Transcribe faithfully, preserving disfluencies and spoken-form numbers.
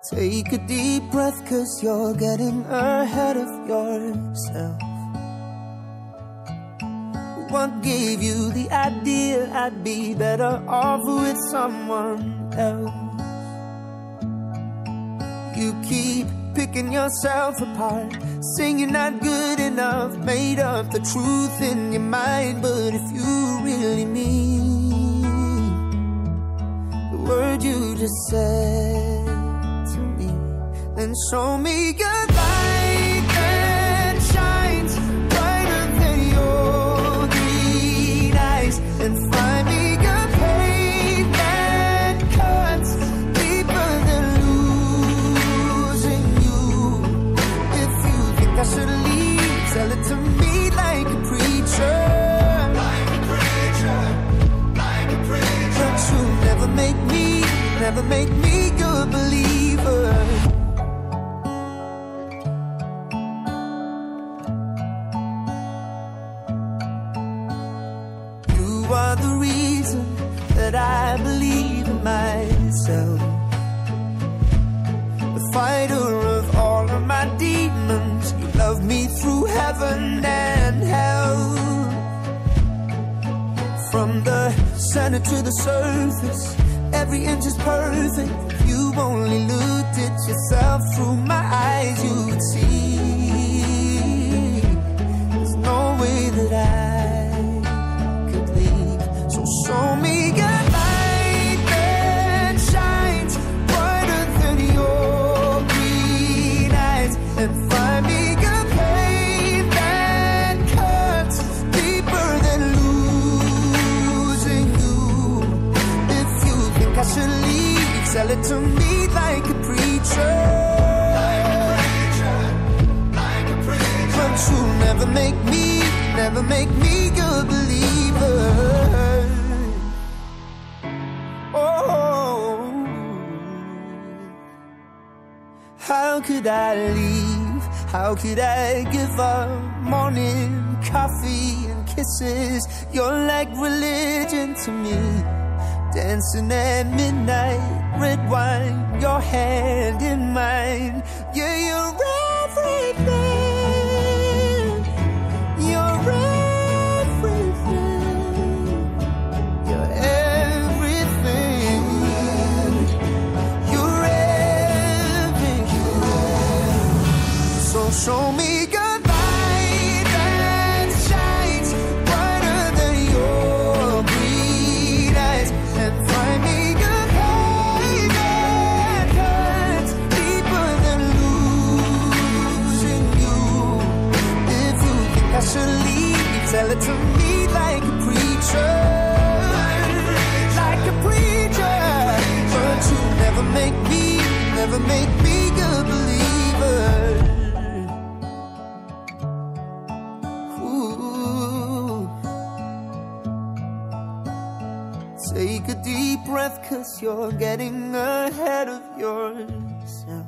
Take a deep breath, cause you're getting ahead of yourself. What gave you the idea I'd be better off with someone else? You keep picking yourself apart, saying you're not good enough, made up the truth in your mind. But if you really mean the word you just said to me, then show me your light that shines brighter than your green eyes, and find me your pain that cuts deeper than losing you. If you think I should leave, tell it to me like a preacher, like a preacher, like a preacher. But you'll never make me, never make me your believer. You are the reason that I believe in myself, the fighter of all of my demons. You love me through heaven and hell, from the center to the surface. Every inch is perfect. If you only looked at yourself through my eyes, you would see there's no way that I could leave. So show me your light that shines brighter than your green eyes, and find me your pain that cuts deeper than losing you. If you think I should leave, tell it to me like a preacher, like a preacher, like a preacher. But you'll never make me, never make me your believer. Oh, how could I leave? How could I give up morning coffee and kisses? You're like religion to me. Dancing at midnight, red wine, your hand in mine. Yeah, you're everything. You're everything. You're everything. You're everything. So show me your light that shines brighter than your green eyes, and find me your pain that cuts deeper than losing you. If you think I should leave, tell it to me like a preacher, like a preacher. But you never make me, never make me your believer. Ooh. Take a deep breath, cause you're getting ahead of yourself.